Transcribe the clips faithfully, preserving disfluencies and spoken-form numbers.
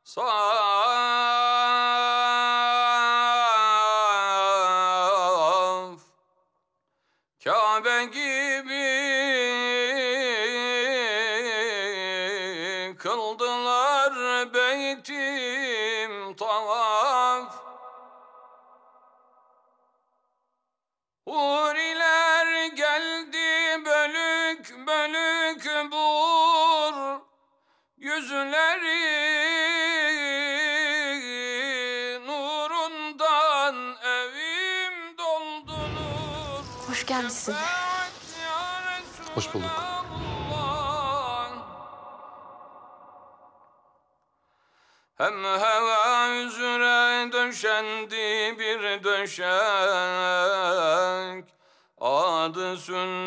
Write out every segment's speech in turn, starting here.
saf, Kabe gibi kıldılar beytim tavaf. Huriler geldi bölük bölük bur, yüzleri nurundan evim doldurur. Hoş gelmişsin. Hoş bulduk. Hem heva üzere döşendi bir döşek, adı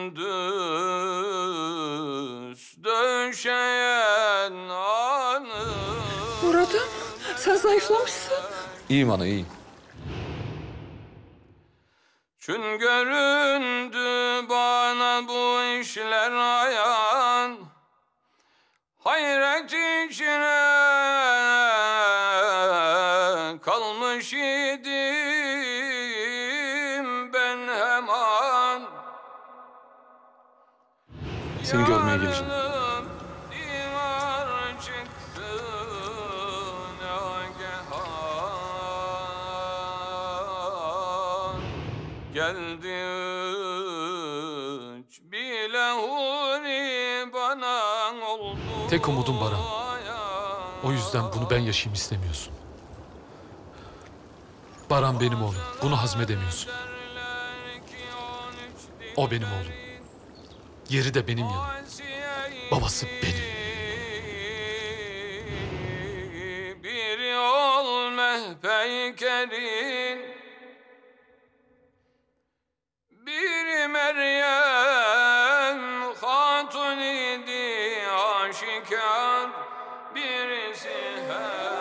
Sündüs döşeyen anı. Murat'ım, sen zayıflamışsın. İyiyim ana, iyiyim. Çün göründü bana bu işler ayan, hayret içine kalmış idim ben hemen. Seni görmeye geleceğim. Divar çıktı nagehan, geldi üç bilahuri bana oldu. Tek umudum Baran. O yüzden bunu ben yaşayayım istemiyorsun. Baran benim oğlum. Bunu hazmedemiyorsun. O benim oğlum. Yeri de benim yanım. Babası benim. Bir yol mehpeykerin, bir Meryem hatun idi aşikar, birisi her